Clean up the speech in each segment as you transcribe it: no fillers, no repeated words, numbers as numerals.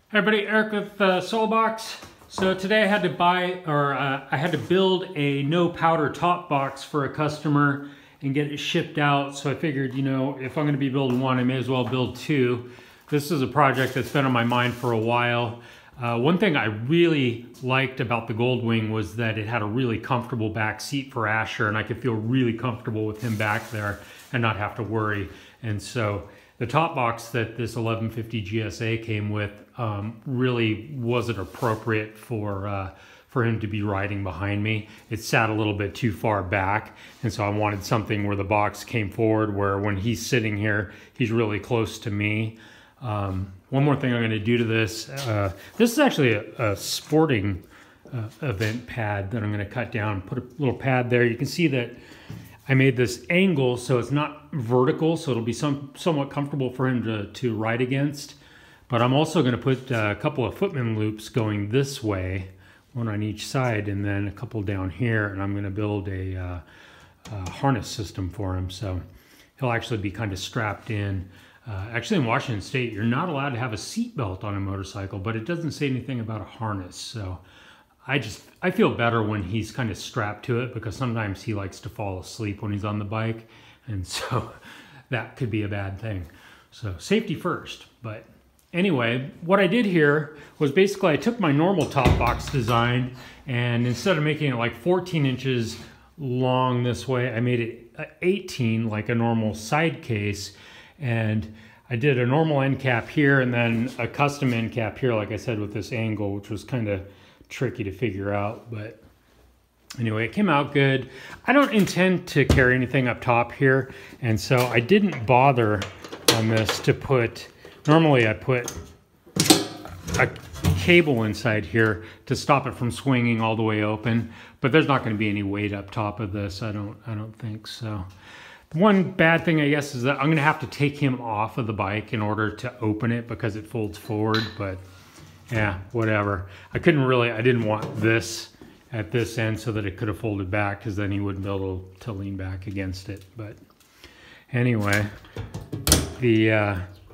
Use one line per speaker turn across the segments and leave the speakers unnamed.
Hey everybody, Eric with Solebox. So today I had to I had to build a no powder top box for a customer and get it shipped out. So I figured, you know, if I'm going to be building one, I may as well build two. This is a project that's been on my mind for a while. One thing I really liked about the Goldwing was that it had a really comfortable back seat for Asher, and I could feel really comfortable with him back there and not have to worry. And so the top box that this 1150 GSA came with really wasn't appropriate for him to be riding behind me. It sat a little bit too far back, and so I wanted something where the box came forward, where when he's sitting here, he's really close to me. One more thing I'm going to do to this. This is actually a sporting event pad that I'm going to cut down, put a little pad there. You can see that I made this angle so it's not vertical, so it'll be somewhat comfortable for him to ride against. But I'm also going to put a couple of footman loops going this way, one on each side, and then a couple down here, and I'm going to build a harness system for him, so he'll actually be kind of strapped in. Actually, in Washington State, you're not allowed to have a seat belt on a motorcycle, but it doesn't say anything about a harness. So I feel better when he's kind of strapped to it, because sometimes he likes to fall asleep when he's on the bike, and so that could be a bad thing. So safety first. But anyway, what I did here was basically I took my normal top box design, and instead of making it like 14 inches long this way, I made it 18, like a normal side case. And I did a normal end cap here and then a custom end cap here, like I said, with this angle, which was kind of tricky to figure out. But anyway, it came out good. I don't intend to carry anything up top here, and so I didn't bother on this to put, normally I put a cable inside here to stop it from swinging all the way open, but there's not going to be any weight up top of this. I don't think so. One bad thing, I guess, is that I'm going to have to take him off of the bike in order to open it because it folds forward, but yeah, whatever. I didn't want this at this end so that it could have folded back, because then he wouldn't be able to lean back against it. But anyway, the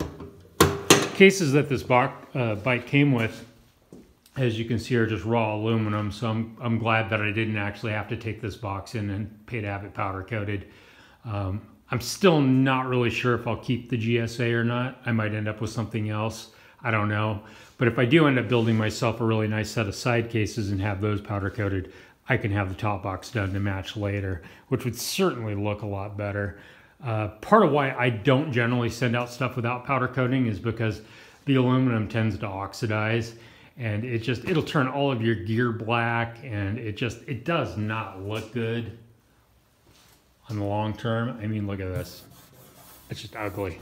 cases that this bike came with, as you can see, are just raw aluminum, so I'm glad that I didn't actually have to take this box in and pay to have it powder coated. I'm still not really sure if I'll keep the GSA or not. I might end up with something else. I don't know. But if I do end up building myself a really nice set of side cases and have those powder coated, I can have the top box done to match later, which would certainly look a lot better. Part of why I don't generally send out stuff without powder coating is because the aluminum tends to oxidize, and it'll turn all of your gear black, and it does not look good on the long term. I mean, look at this. It's just ugly.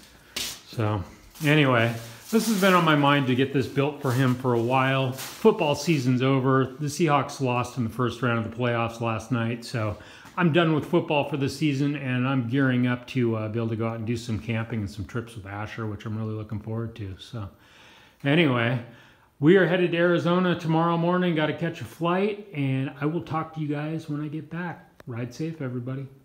So anyway, this has been on my mind to get this built for him for a while. Football season's over. The Seahawks lost in the first round of the playoffs last night, so I'm done with football for the season, and I'm gearing up to be able to go out and do some camping and some trips with Asher, which I'm really looking forward to. So anyway, we are headed to Arizona tomorrow morning. Got to catch a flight, and I will talk to you guys when I get back. Ride safe, everybody.